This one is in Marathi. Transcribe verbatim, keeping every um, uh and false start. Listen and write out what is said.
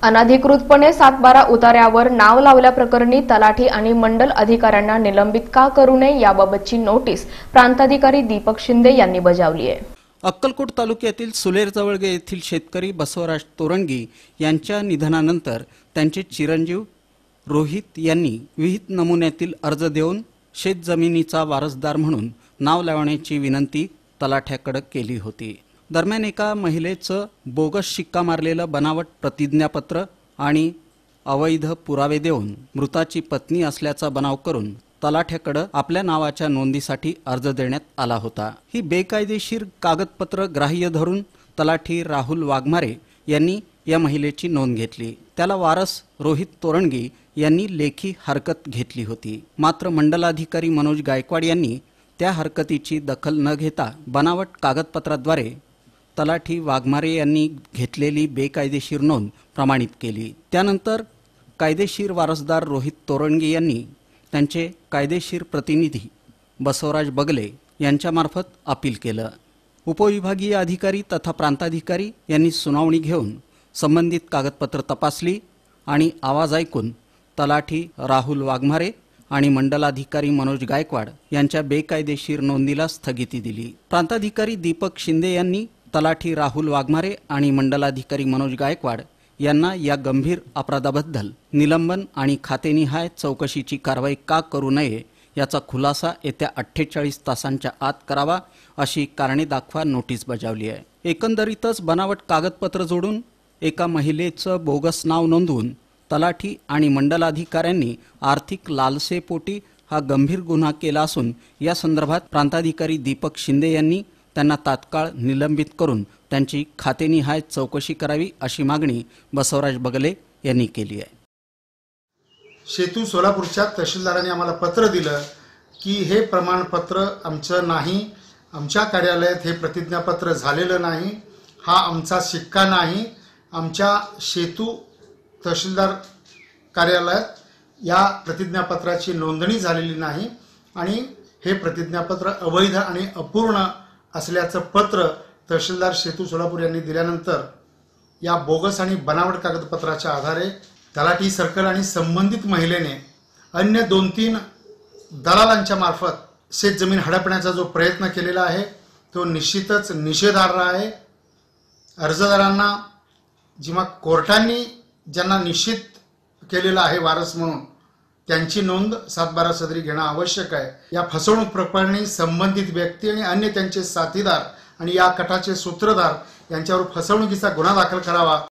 अनधिकृतपणे सातबारा उतार्यावर नाव लावल्याप्रकरणी तलाठी आणि मंडल अधिकाऱ्यांना निलंबित का करू नये याबाबतची नोटीस प्रांताधिकारी दीपक शिंदे यांनी बजावली आहे। अक्कलकोट तालुक्यातील सुलेर जवळगे येथील शेतकरी बसवराज तोरणगी यांच्या निधनानंतर त्यांचे चिरंजीव रोहित यांनी विहित नमुन्यातील अर्ज देऊन शेतजमिनीचा वारसदार म्हणून नाव लावण्याची विनंती तलाठ्याकडे केली होती। दरम्यान एका महिलेचं बोगस शिक्का मारलेलं बनावट प्रतिज्ञापत्र आणि अवैध पुरावे देऊन मृताची पत्नी असल्याचा बनाव करून तलाठ्याकडे आपल्या नावाच्या नोंदीसाठी अर्ज देण्यात आला होता। ही बेकायदेशीर कागदपत्र ग्राह्य धरून तलाठी राहुल वाघमारे यांनी या महिलेची नोंद घेतली। त्याला वारस रोहित तोरणगी यांनी लेखी हरकत घेतली होती। मात्र मंडलाधिकारी मनोज गायकवाड यांनी त्या हरकतीची दखल न घेता बनावट कागदपत्राद्वारे तलाठी वाघमारे यांनी घेतलेली बेकायदेशीर नोंद प्रमाणित केली। त्यानंतर कायदेशीर वारसदार रोहित तोरणगी यांनी त्यांचे कायदेशीर प्रतिनिधी बसवराज बगले यांच्यामार्फत अपील केलं। उपविभागीय अधिकारी तथा प्रांताधिकारी यांनी सुनावणी घेऊन संबंधित कागदपत्र तपासली आणि आवाज ऐकून तलाठी राहुल वाघमारे आणि मंडलाधिकारी मनोज गायकवाड यांच्या बेकायदेशीर नोंदीला स्थगिती दिली। प्रांताधिकारी दीपक शिंदे यांनी तलाठी राहुल वाघमारे आणि मंडलाधिकारी मनोज गायकवाड यांना या गंभीर अपराधाबद्दल निलंबन आणि खातेनिहाय चौकशीची कारवाई का करू नये याचा खुलासा येत्या अठ्ठेचाळीस तासांच्या आत करावा अशी कारणे दाखवा नोटीस बजावली आहे। एकंदरीतच बनावट कागदपत्र जोडून एका महिलेचं बोगस नाव नोंदवून तलाठी आणि मंडलाधिकाऱ्यांनी आर्थिक लालसेपोटी हा गंभीर गुन्हा केला असून या संदर्भात प्रांताधिकारी दीपक शिंदे यांनी त्यांना तात्काळ निलंबित करून त्यांची खातेनिहाय चौकशी करावी अशी मागणी बसवराज बगले यांनी केली आहे। शेतू सोलापूरच्या तहसीलदारांनी आम्हाला पत्र दिलं की हे प्रमाणपत्र आमचं नाही, आमच्या कार्यालयात हे प्रतिज्ञापत्र झालेलं नाही, हा आमचा शिक्का नाही, आमच्या शेतू तहसीलदार कार्यालयात या प्रतिज्ञापत्राची नोंदणी झालेली नाही आणि हे प्रतिज्ञापत्र अवैध आणि अपूर्ण असल्याचं पत्र तहसीलदार शेतू सोलापूर यांनी दिल्यानंतर या बोगस आणि बनावट कागदपत्राच्या आधारे तलाठी सर्कल आणि संबंधित महिलेने अन्य दोन तीन दलालांच्या मार्फत शेतजमीन हडपण्याचा जो प्रयत्न केलेला आहे तो निश्चितच निषेधार्ह आहे। अर्जदारांना जेव्हा कोर्टांनी ज्यांना निश्चित केलेलं आहे वारस म्हणून त्यांची नोंद सातबारा सदरी घेणं आवश्यक आहे। या फसवणूक प्रकरणी संबंधित व्यक्ती आणि अन्य त्यांचे साथीदार आणि या कटाचे सूत्रधार यांच्यावर फसवणुकीचा गुन्हा दाखल करावा।